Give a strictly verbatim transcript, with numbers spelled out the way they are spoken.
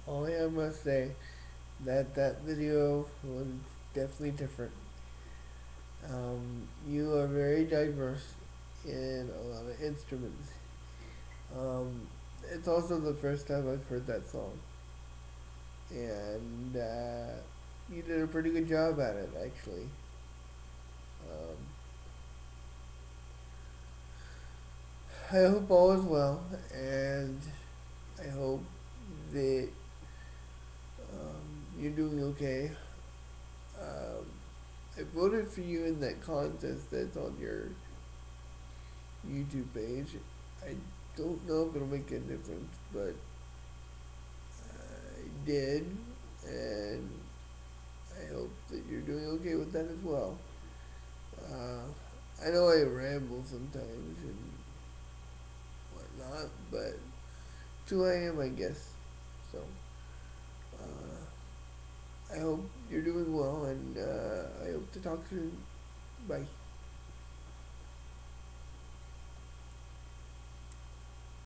Only I must say that that video was definitely different. Um, you are very diverse in a lot of instruments. Um, it's also the first time I've heard that song, and uh, you did a pretty good job at it, actually. Um, I hope all is well, and I hope that um, you're doing okay. Um, I voted for you in that contest that's on your YouTube page. I don't know if it'll make a difference, but I did, and I hope that you're doing okay with that as well. Uh, I know I ramble sometimes and whatnot, but it's who I am, I guess. So, uh, I hope you're doing well, and uh, I hope to talk soon. Bye.